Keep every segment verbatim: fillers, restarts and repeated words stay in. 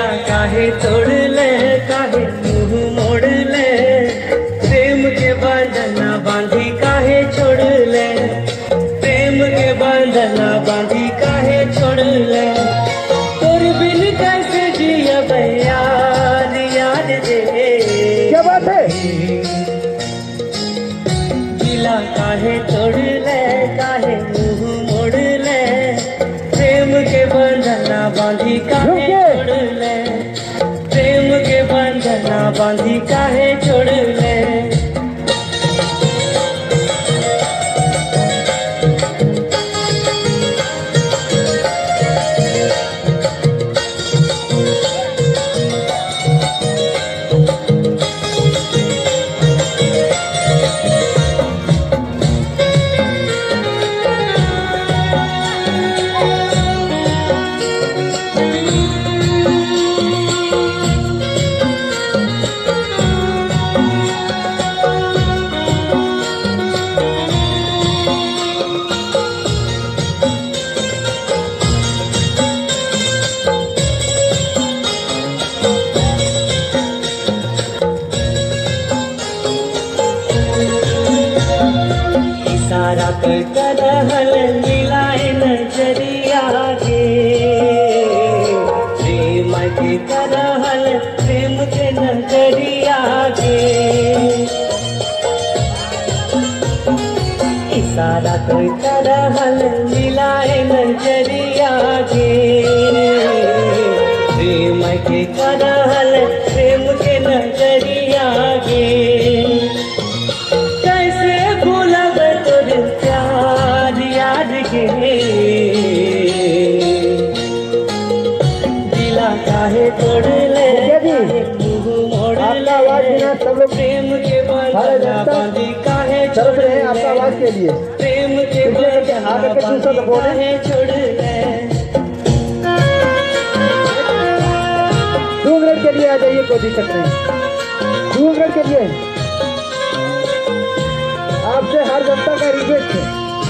काहे तोड़ ले, काहे मुंह मोड़ ले, प्रेम के बंधना बांधी काहे छोड़ ले, प्रेम के बंधना बांधी काहे छोड़ ले। तोर बिन कैसे जियब यार, यार दे। क्या बात है? दिला काहे तोड़ ले, काहे मुंह मोड़ ले, प्रेम के बंधना बांधी काहे छोड़ ले, प्रेम के बंधना बांधी काहे छोड़ ले। इशारा कर रहल मिलाए नजरिया के, प्रेम के करहल प्रेम के नजरिया के। इशारा कर रहल मिलाए नजरिया के, प्रेम के करहल प्रेम के नजरिया के। दिला काहे तोड़ ले, मुंह मोड़ ले, प्रेम के बंधना बांधी काहे छोड़ ले, आपका आवाज के लिए प्रेम के बंधना बांधी काहे छोड़ ले। दो मिनट के लिए आ जाइए, कोई दिक्कत नहीं। दो मिनट के लिए आपसे हर जनता का रिक्वेस्ट है।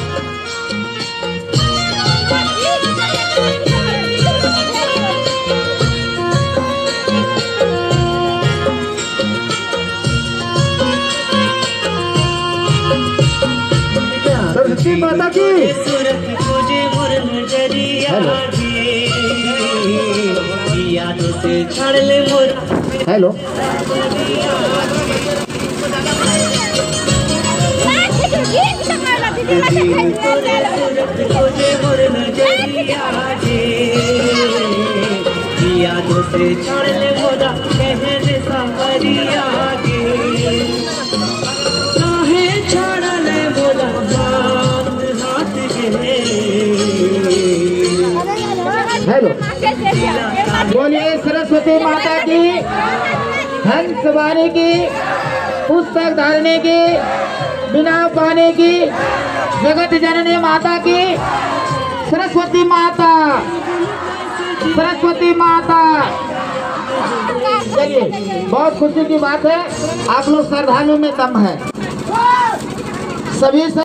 सरस्वती माता की तुझे मोर नजरिया यादों से छाड़ ले मोर। हेलो तुझे मोर नजरिया यादों से छाड़ ले मोरा कहने सांवरिया के। काहे छाड़ा ले मोरा हाथ हाथ के। हेलो बोलिए सरस्वती माता की, हंस वाणी की, पुस्तक धारने की, बिना पाने की, जगत जननी माता की, सरस्वती माता, सरस्वती माता। चलिए, बहुत खुशी की बात है, आप लोग श्रद्धालु में दम है सभी।